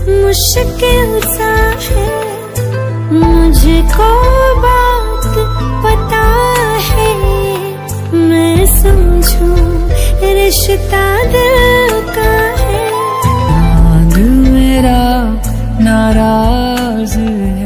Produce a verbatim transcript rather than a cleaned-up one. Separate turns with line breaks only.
मुश्किल सा है, मुझको बात पता है, मैं समझूं रिश्ता दिल का है।
हाँ, दिल मेरा नाराज है।